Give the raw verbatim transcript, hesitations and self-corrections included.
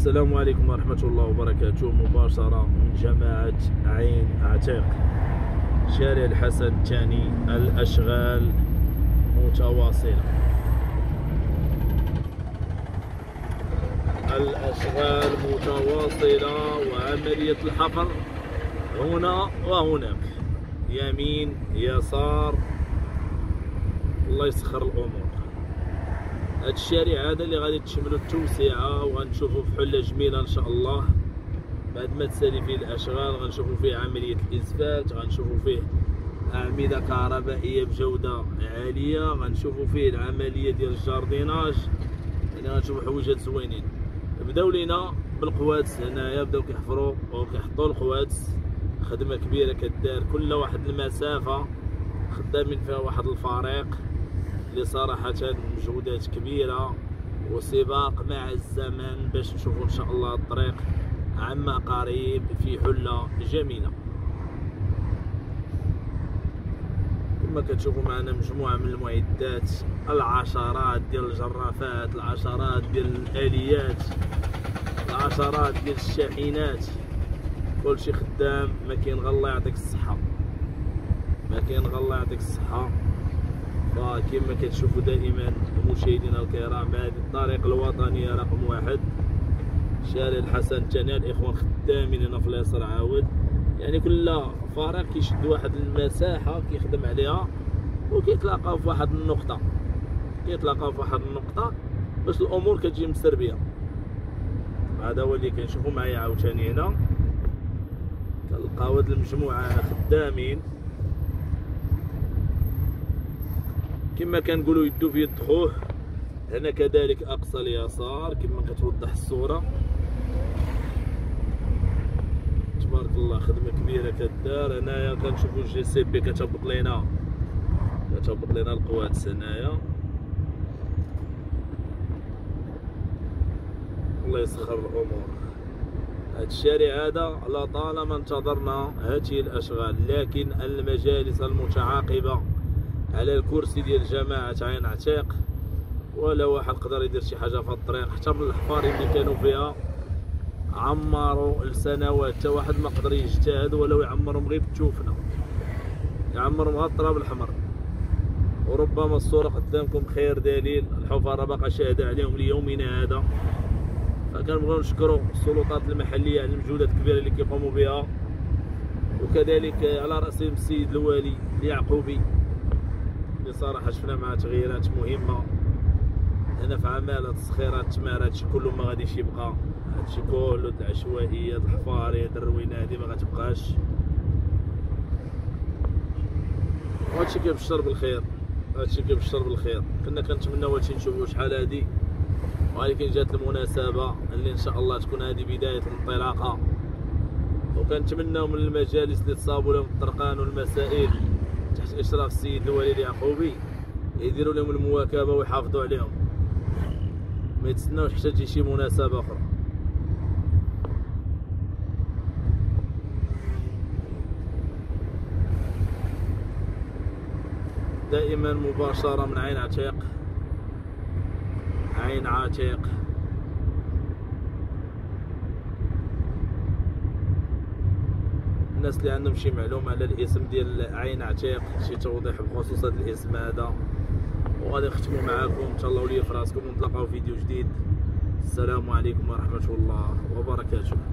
السلام عليكم ورحمة الله وبركاته. مباشرة من جماعة عين عتيق، شارع الحسن الثاني. الأشغال متواصلة، الأشغال متواصلة، وعملية الحفر هنا وهناك، يمين يسار، الله يسخر الأمور. هاد الشارع هذا اللي غادي تشملو التوسعة وغنشوفو في حلة جميلة ان شاء الله. بعد ما تسالي فيه الاشغال غنشوفو فيه عملية الاسفلت، غنشوفو فيه اعمدة كهربائية بجودة عالية، غنشوفو فيه العملية ديال الجارديناج، يعني غنشوفو حويجات زوينين. بداو لينا بالقوادس هنايا، بداو كيحفروا وكيحطوا القوادس، خدمة كبيرة كدار، كل واحد المسافة خدامين فيها واحد الفريق اللي صراحة مجهودات كبيرة وسباق مع الزمن باش نشوفوا ان شاء الله الطريق عما قريب في حلة جميلة. كما كتشوفوا معنا مجموعة من المعدات، العشرات ديال الجرافات، العشرات ديال الآليات، العشرات ديال الشاحنات، كلشي خدام. ما كاين غير الله يعطيك الصحة، ما كاين غير الله يعطيك الصحة. فكما كتشوفوا دائما مشاهدينا الكرام، هذه الطريق الوطنية رقم واحد، شارع الحسن الثاني. الاخوان خدامين هنا في اليسار عاود، يعني كل فريق كيشد واحد المساحة كيخدم عليها وكيتلاقاو في واحد النقطة، كيتلاقاو في واحد النقطة باش الامور كتجي مستربية. هذا هو اللي كنشوفوا معايا عاوتاني هنا، كنلقاو هاد المجموعة خدامين كما كنقولوا يدو في يد خوه. هنا كذلك اقصى اليسار كما كتوضح الصورة، تبارك الله خدمة كبيرة كدار. هنايا كنشوفوا الجي سي بي كتهبط لينا كتهبط لينا القوادس هنايا، الله يسخر الامور. هاد الشارع هذا لطالما انتظرنا هذه الاشغال، لكن المجالس المتعاقبة على الكرسي ديال جماعة عين عتيق ولا واحد قدر يدير شي حاجة في الطريق. حتى من الحفارين اللي كانوا فيها عمروا لسنوات، حتى واحد ما قدر يجتهد ولو يعمرهم غير بالتوفنة، يعمرهم غير التراب الحمر. وربما الصورة قدامكم خير دليل، الحفارة باقا شاهدة عليهم ليومنا هذا. فكنبغيو نشكروا السلطات المحلية على المجهودات الكبيرة اللي كيقوموا بها، وكذلك على رأسهم السيد الوالي اليعقوبي اللي صراحة شفنا معاه تغييرات مهمة هنا في عمالة تسخيرات التمار. هادشي كله ما غاديش يبقى، هادشي كله العشوائيات الحفاري الروينة هادي ما غتبقاش، وهادشي كيبشر بالخير، هادشي كيبشر بالخير. كنا كنتمناو هادشي نشوفوه شحال هادي، ولكن جات المناسبة اللي ان شاء الله تكون هذه بداية الانطلاقة. وكنتمناو من المجالس اللي تصابوا لهم الطرقان والمسائل تحت اشراف السيد الوالي اليعقوبي يديروا لهم المواكبه ويحافظوا عليهم، ما يتسناوش حتى تجي شي مناسبه اخرى. دائما مباشره من عين عتيق، عين عتيق. الناس اللي عندهم شي معلومه على الاسم ديال عين عتيق، شي توضيح بخصوص هذا الاسم هذا، وغادي نختموا معاكم. تهلاو ليا في راسكم ونتلاقاو في فيديو جديد. السلام عليكم ورحمه الله وبركاته.